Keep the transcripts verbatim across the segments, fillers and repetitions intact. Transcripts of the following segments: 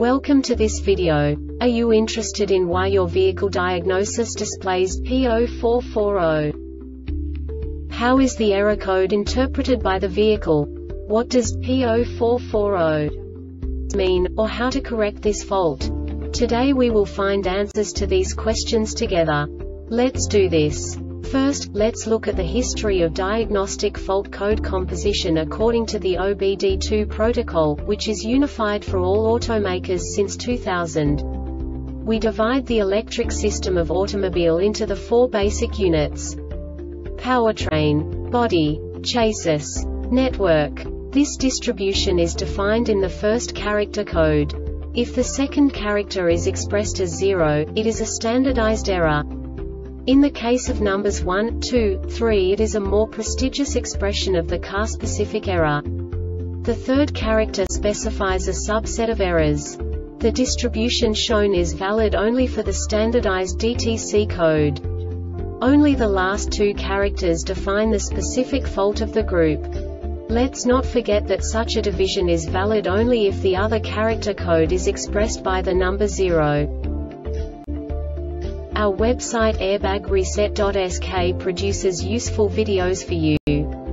Welcome to this video. Are you interested in why your vehicle diagnosis displays P zero four four zero? How is the error code interpreted by the vehicle? What does P zero four four zero mean, or how to correct this fault? Today we will find answers to these questions together. Let's do this. First, let's look at the history of diagnostic fault code composition according to the O B D two protocol, which is unified for all automakers since two thousand. We divide the electric system of automobile into the four basic units: powertrain, body, chassis, network. This distribution is defined in the first character code. If the second character is expressed as zero, it is a standardized error. In the case of numbers one, two, three, it is a more prestigious expression of the car-specific error. The third character specifies a subset of errors. The distribution shown is valid only for the standardized D T C code. Only the last two characters define the specific fault of the group. Let's not forget that such a division is valid only if the other character code is expressed by the number zero. Our website airbag reset dot S K produces useful videos for you.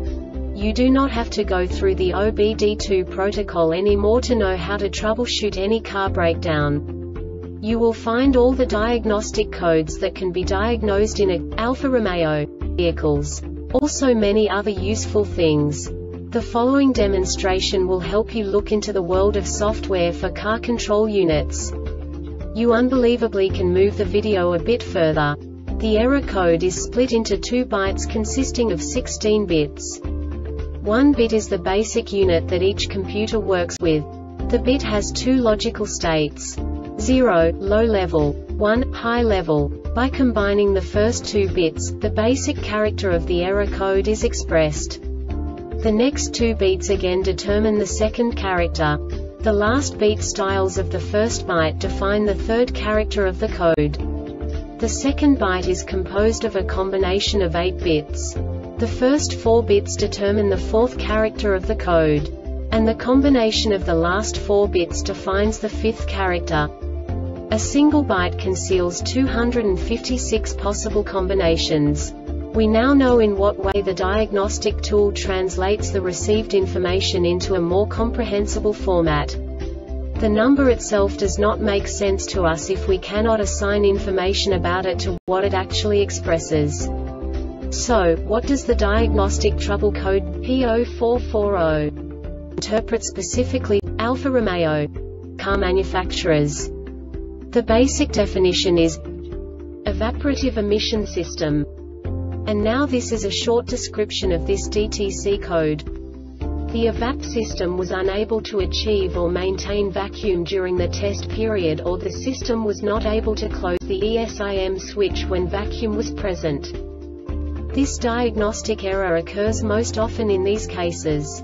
You do not have to go through the O B D two protocol anymore to know how to troubleshoot any car breakdown. You will find all the diagnostic codes that can be diagnosed in a Alfa Romeo vehicles. Also many other useful things. The following demonstration will help you look into the world of software for car control units. You unbelievably can move the video a bit further. The error code is split into two bytes consisting of sixteen bits. One bit is the basic unit that each computer works with. The bit has two logical states: zero, low level, one, high level. By combining the first two bits, the basic character of the error code is expressed. The next two beats again determine the second character. The last beat styles of the first byte define the third character of the code. The second byte is composed of a combination of eight bits. The first four bits determine the fourth character of the code. And the combination of the last four bits defines the fifth character. A single byte conceals two hundred fifty-six possible combinations. We now know in what way the diagnostic tool translates the received information into a more comprehensible format. The number itself does not make sense to us if we cannot assign information about it to what it actually expresses. So, what does the diagnostic trouble code P zero four four zero interpret specifically, Alfa Romeo car manufacturers? The basic definition is evaporative emission system. And now this is a short description of this D T C code. The E V A P system was unable to achieve or maintain vacuum during the test period, or the system was not able to close the E S I M switch when vacuum was present. This diagnostic error occurs most often in these cases: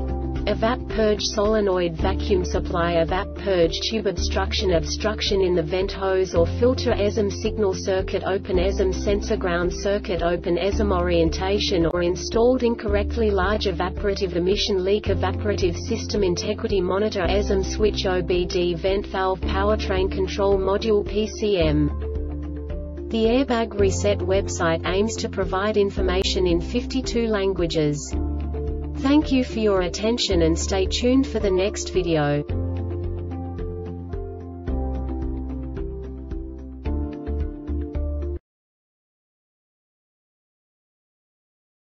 E V A P purge solenoid vacuum supply, E V A P purge tube obstruction, obstruction in the vent hose or filter, E S M signal circuit open, E S M sensor ground circuit open, E S M orientation or installed incorrectly, large evaporative emission leak, evaporative system integrity monitor, E S M switch, O B D vent valve, powertrain control module, P C M. The Airbag Reset website aims to provide information in fifty-two languages. Thank you for your attention and stay tuned for the next video.